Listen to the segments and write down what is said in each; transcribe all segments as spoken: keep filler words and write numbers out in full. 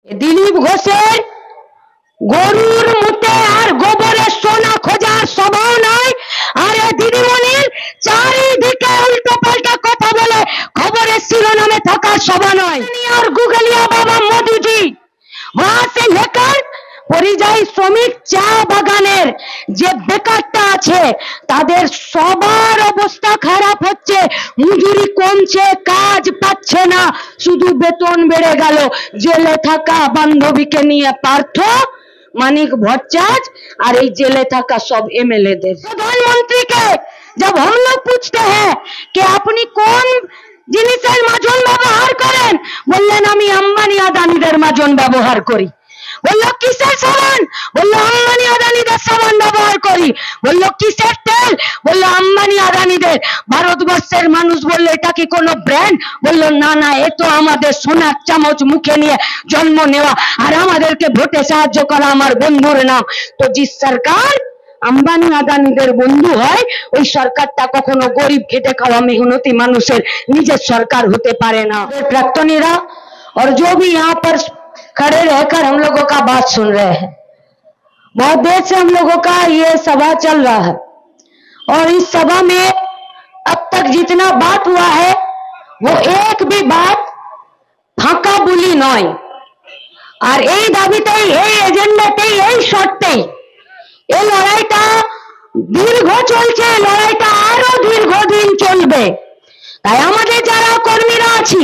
দিলীপ ঘোষের গরুর মুতে আর গোবরে সোনা খোঁজার স্বভাব নয়। আর এই দিদিমণির চারিদিকে উল্টো পাল্টা কথা বলে খবরের শিরোনামে থাকার স্বভাব নয়। और गुगलिया बाबा मोदी जी वहां से लेकर পরিযায়ী শ্রমিক চা বাগানের যে বেকারটা আছে তাদের সবার অবস্থা খারাপ হচ্ছে, মজুরি কমছে, কাজ পাচ্ছে না, শুধু বেতন বেড়ে গেল। জেলে থাকা বান্ধবীকে নিয়ে পার্থ, मानिक भट्टाचार्य और ये जेले थका सब एमएलए देर प्रधानमंत्री के जब हम लोग पूछते हैं कि अपनी कौन जिनिसेर माजन व्यवहार करें, बोलें आमी आम्बानी आदानीदेर माजन व्यवहार करी। बोलो किसेर सामान, बोलो आम्बानी आदानीदेर सामान व्यवहार करी। बोलो किसेर तेल, बोलो आम्बानी आदानीदेर। भारतवर्षेर मानुष बोललो एटा कि कोनो ब्रैंड, बोललो ना ना ए तो आमादेर सोनार चामच मुखे निये जन्म नेওয়া আর আমাদেরকে ভোটে সাহায্য করা আমার বন্ধুর নাম। তো যে সরকার আম্বানি আদানিদের বন্ধু হয় ওই সরকারটা কখনো গরিব খেটে খাওয়া মেহনতি মানুষের নিজের সরকার হতে পারে না। প্রাক্তনীরা और जो भी यहाँ पर खड़े रहकर हम लोगों का बात सुन रहे हैं, बहुत देर से हम लोगों का ये सभा चल रहा है और इस सभा में अब तक जितना बात हुआ है वो एक भी बात फाঁকা বুলি নয়। আর এই দাবিতেই, এই এজেন্ডাতেই, এই শর্তেই এই লড়াইটা দীর্ঘ চলছে, লড়াইটা আরো দীর্ঘদিন চলবে। তাই আমাদের যারা কর্মীরা আছি,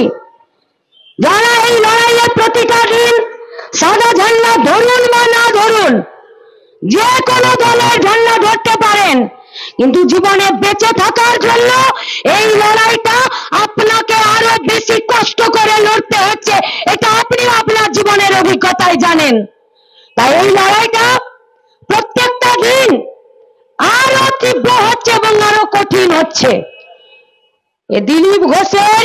যারা এই লড়াইয়ে প্রতিটা দিন সাদা ঝান্ডা ধরুন বা না ধরুন, যে কোনো দলের ঝান্ডা ধরতে পারেন, কিন্তু জীবনে বেঁচে থাকার জন্য এই লড়াইটা আপনাকে আরো বেশি কষ্ট করে লড়তে হচ্ছে, এটা আপনি আপনার জীবনের অভিজ্ঞতায় জানেন। তাই এই লড়াইটা প্রত্যেকটা দিন আরো তীব্র হচ্ছে এবং আরো কঠিন হচ্ছে। এ দিলীপ ঘোষের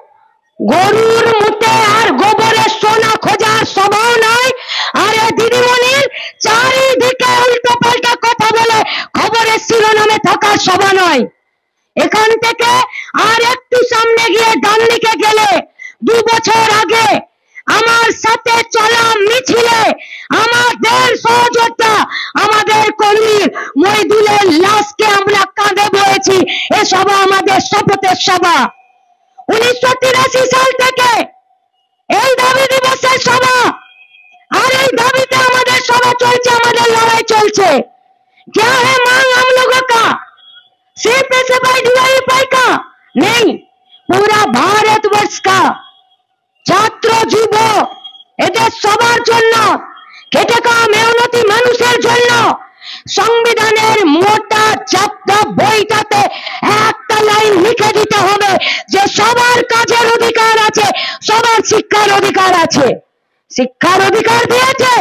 গরুর মুতে আর গোবরে সোনা খোঁজার স্বভাব নয়। আর এই দিদিমণির চারিদিকে উল্টো পাল্টা কথা বলে খবরের শিরোনামে থাকার স্বভাব নয়। এখান থেকে আর একটু সামনে গিয়ে ডান দিকে গেলে দু বছর আগে আমার সাথে চলা মিছিলে আমাদের সহযোদ্ধা, আমাদের কর্মীর মইদুলের লাশকে আমরা কাঁধে বয়েছি। এ সভা আমাদের শপথের সভা। উনিশশো তিরাশি সাল থেকে এই দাবি দিবসের সভা, আর এই দাবিতে আমাদের সভা চলছে, আমাদের লড়াই চলছে। क्या है मांग हम लोगों का? सिर्फ पैसे भाई दिवाली पाई का नहीं, पूरा भारतवर्ष का ছাত্র যুব এদের সবার জন্য, খেটে খাওয়া মেহনতি মানুষের জন্য সংবিধানের মোটা চাপটা বইটাতে একটা লাইন লিখে দিতে হবে যে সবার কাজের অধিকার আছে, সবার শিক্ষার অধিকার আছে। শিক্ষার অধিকার দিয়েছে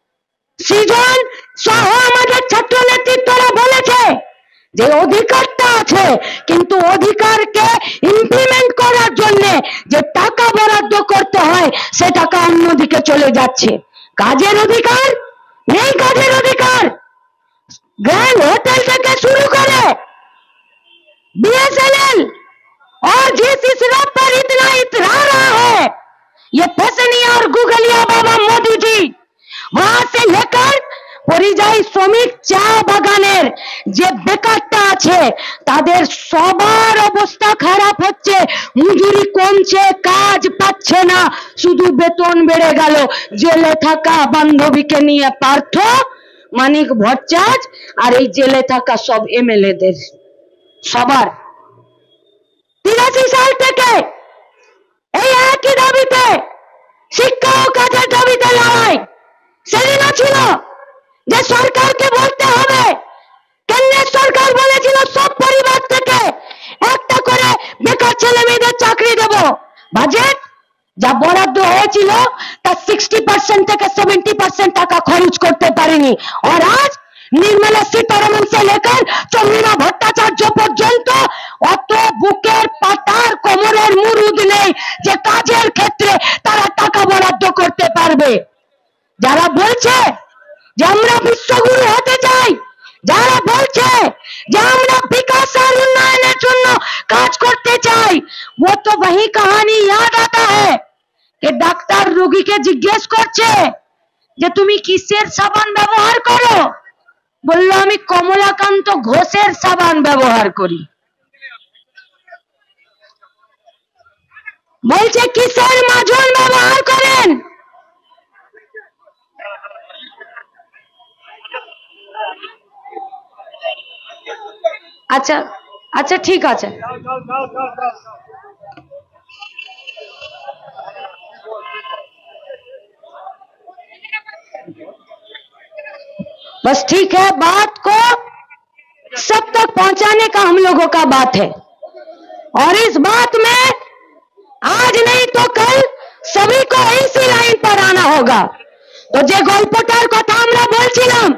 সৃজন সহ আমাদের ছাত্র নেতৃত্বরা বলেছে যে অধিকারটা আছে, কিন্তু অধিকারকে ইমপ্লিমেন্ট করার জন্য যে টাকা বরাদ্দ করতে হয় সে টাকা অন্যদিকে চলে যাচ্ছে। কাজের অধিকার নেই, কাজের অধিকার ग्रैंड होटल থেকে শুরু করে बीएसएनएल और जिस इस रब पर इतना इतरा रहा है ये फसनिया और गुगलिया बाबा मोदी जी वहां से लेकर পরিযায়ী শ্রমিক চা বাগানের যে বেকারটা আছে তাদের সবার অবস্থা খারাপ হচ্ছে, মজুরি কমছে, কাজ পাচ্ছে না, শুধু বেতন বেড়ে গেল। জেলে থাকা বান্ধবীকে নিয়ে পার্থ, মানিক ভট্টাচার্য আর এই জেলে থাকা সব এমএলএ দের সবার তিরাশি সাল থেকে এই একই দাবিতে শিক্ষা ও কাজের দাবিতে লড়াই। সেদিনও ছিল যে সরকারকে বলতে হবে, কেন্দ্রের সরকার বলেছিল সব পরিবার থেকে একটা করে বেকার ছেলে মেয়েদের চাকরি দেব। বাজেট যা বরাদ্দ হয়েছিল তার সিক্সটি পার্সেন্ট থেকে সেভেন্টি পার্সেন্ট টাকা খরচ করতে পারেনি। আর আজ निर्मला सीतारमन से लेकर चंद्रिमा भट्टाचार्य पर्यंत অত বুকের পাতার কোমরের মুরুদ নেই যে কাজের ক্ষেত্রে তারা টাকা বরাদ্দ করতে পারবে। যারা বলছে যে আমরা বিশ্বগুরু হতে চাই, যারা বলছে যে আমরা বিকাশ আর উন্নয়নের জন্য কাজ করতে চাই, वो तो वही कहानी याद आता है যে ডাক্তার রোগীকে জিজ্ঞেস করছে যে তুমি কিসের সাবান ব্যবহার করো, বললো আমি কমলাকান্ত ঘোষের সাবান ব্যবহার করি। বলছে কিসের মাজন ব্যবহার করেন, আচ্ছা আচ্ছা ঠিক আছে। बस ठीक है, बात को सब तक पहुंचाने का हम लोगों का बात है और इस बात में आज नहीं तो कल सभी को इसी लाइन पर आना होगा। तो जे गल्पटार कथा আমরা বলছিলাম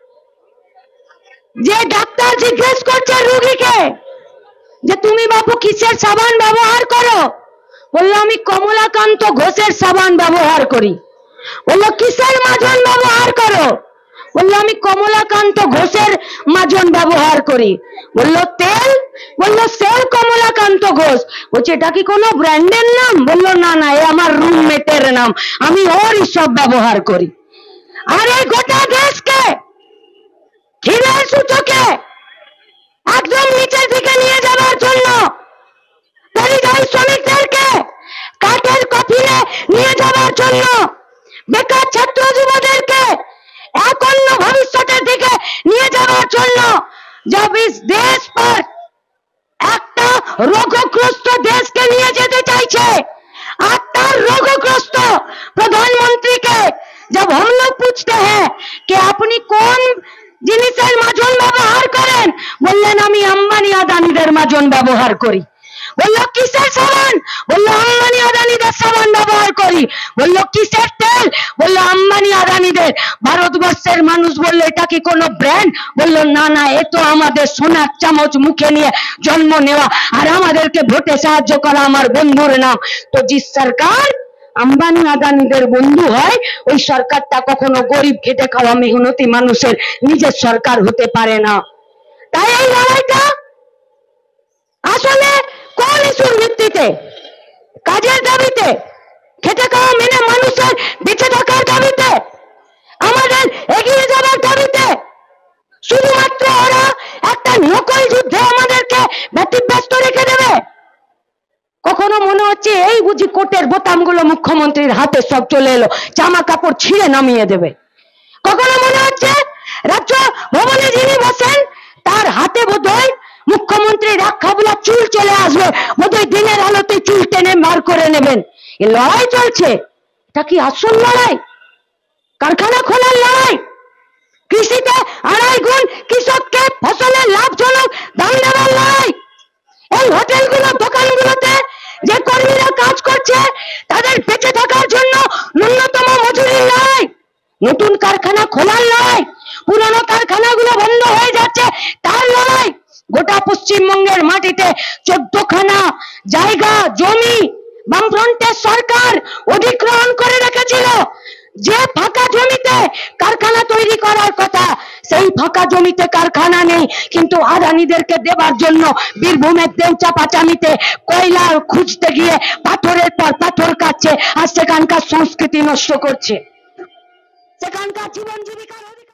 যে ডাক্তার জিজ্ঞেস করছে রোগীকে যে তুমি বাবু কিসের সাবান ব্যবহার করো, বললো আমি কমলাকান্ত ঘোষের সাবান ব্যবহার করি। বললো কিসের মাজন ব্যবহার করো, বললো আমি কমলাকান্ত ঘোষের মাজন ব্যবহার করি। বললো তেল, বললো সেল কমলাকান্ত ঘোষ। বলছে এটা কি কোনো ব্র্যান্ডের নাম, বললো না না এ আমার রুমমেটের নাম, আমি ওরই সব ব্যবহার করি। আর এই গোটা দেশকে ঘৃণার সূচকে একদম নিচের দিকে নিয়ে যাওয়ার জন্য, পরিযায়ী শ্রমিকদেরকে কাঠের কফিনে নিয়ে যাওয়ার জন্য, বেকার ছাত্র যুবদেরকে এক অন্য ভবিষ্যতের দিকে নিয়ে যাওয়ার জন্য जब इस देश पर একটা রোগগ্রস্ত দেশকে নিয়ে যেতে চাইছে, একটা রোগগ্রস্ত প্রধানমন্ত্রীকে जब हम लोग पूछते हैं कि আপনি কোন জিনিসের মাজন ব্যবহার করেন, বললেন আমি আম্বানি আদানিদের মাজন ব্যবহার করি। বললো কিসের সাবান, বললো আম্বানি আদানিদের সাবান ব্যবহার করি। বললো কিসের তেল, বললো আম্বানি আদানিদের। ভারতবর্ষের মানুষ বললো এটা কি কোনো ব্র্যান্ড, বললো না না এ তো আমাদের সোনার চামচ মুখে নিয়ে জন্ম নেওয়া আর আমাদেরকে ভোটে সাহায্য করা আমার বন্ধুর নাম। তো যে সরকার আম্বানি আদানিদের বন্ধু হয় ওই সরকারটা কখনো গরিব খেটে খাওয়া মেহনতি মানুষের নিজের সরকার হতে পারে না। তাই এই লড়াইটা আসলে কোন ইস্যুর ভিত্তিতে, কাজের দাবিতে, খেটে খাওয়া মেনে মানুষের বেঁচে থাকার দাবিতে, আমাদের এগিয়ে যাওয়ার দাবিতে, শুধুমাত্র ওরা একটা নকল যুদ্ধে আমাদেরকে ব্যতিব্যস্ত রেখে দেবে। কখনো মনে হচ্ছে এই বুঝি কোটের বোতামগুলো মুখ্যমন্ত্রীর হাতে সব চলে এলো, জামা কাপড় ছিঁড়ে নামিয়ে দেবে। কখনো মনে হচ্ছে রাজ্য ভবনে যিনি বসেন তার হাতে বোধহয় মুখ্যমন্ত্রীর রাখাগুলা চুল চলে আসবে, বোধহয় দিনের আলোতে চুল টেনে মার করে নেবেন। এই লড়াই চলছে, এটা কি আসল লড়াই? কারখানা খোলার লড়াই, কৃষিতে আড়াই গুণ কৃষককে ফসলের লাভজনক দাম দেওয়ার লড়াই, এই হোটেলগুলো দোকানগুলোতে যে কর্মীরা কাজ করছে তাদের বেঁচে থাকার জন্য ন্যূনতম মজুরির লড়াই, নতুন কারখানা খোলার লড়াই, পুরনো কারখানাগুলো বন্ধ হয়ে যাচ্ছে তার লড়াই। গোটা পশ্চিমবঙ্গের মাটিতে চোদ্দখানা জায়গা জমি বামফ্রন্টের সরকার অধিগ্রহণ করে রেখেছিল। যে ফাঁকা জমিতে কারখানা তৈরি করার কথা সেই ফাঁকা জমিতে কারখানা নেই, কিন্তু আদানিদেরকে দেবার জন্য বীরভূমের দেউচা পাচামিতে কয়লা খুঁজতে গিয়ে পাথরের পর পাথর কাটছে আর সেখানকার সংস্কৃতি নষ্ট করছে, সেখানকার জীবন জীবিকার